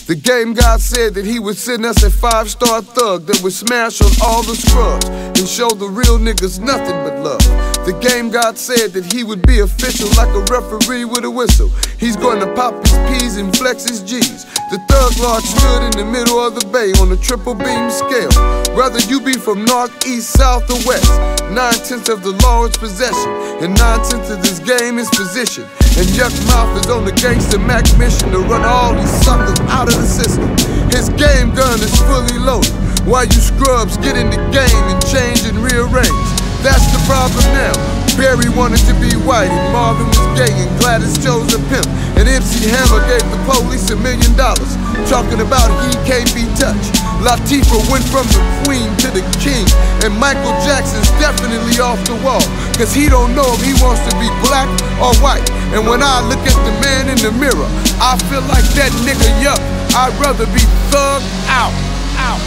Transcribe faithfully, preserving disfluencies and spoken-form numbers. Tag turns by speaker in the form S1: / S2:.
S1: The game God said that he would send us a five-star thug that would smash on all the scrubs and show the real niggas nothing but love. The game God said that he would be official like a referee with a whistle. He's gonna pop his P's and flex his G's. The thug lord stood in the middle of the bay on a triple beam scale. Whether you be from north, east, south, or west, nine-tenths of the Lord's possession, and nine-tenths of this game is position. And Yuck Mouth is on the gangster Mac mission to run all these suckers out of the system. His game gun is fully loaded, while you scrubs get in the game and change and rearrange. That's the problem now. Barry wanted to be white, and Marvin was gay, and Gladys chose a pimp, and M C Hammer gave the police a million dollars, talking about he can't be touched. Latifah went from the queen to the king, and Michael Jackson's definitely off the wall, cause he don't know if he wants to be black or white. And when I look at the man in the mirror, I feel like that nigga Yuck. I'd rather be thugged out, out.